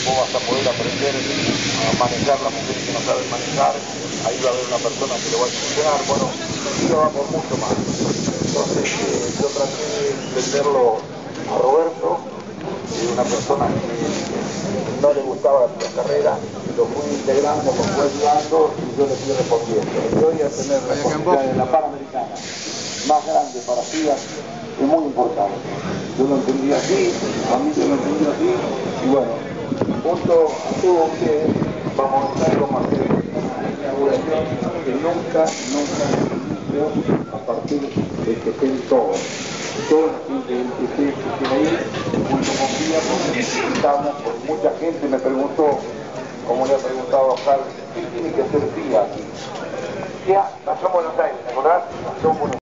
vos vas a poder aprender a manejar las mujeres que no saben manejar, ahí va a haber una persona que lo va a funcionar, bueno, eso va por mucho más. Entonces yo traté de entenderlo a Roberto, una persona que no le gustaba la carrera, lo fui integrando, lo fui ayudando y yo le fui respondiendo. Y hoy a tener la posibilidad de la Panamericana más grande para FIA es muy importante. Yo lo entendí así, a mí yo lo entendí así, y bueno, junto a todos ustedes vamos a estar como hacer una inauguración que nunca se inició a partir de que estén todos los que estén ahí, junto con FIA, porque necesitamos, porque mucha gente me preguntó, como le ha preguntado a Oscar, ¿qué tiene que hacer FIA aquí? FIA nació en Buenos Aires, ¿te acordás? Nació en Buenos Aires.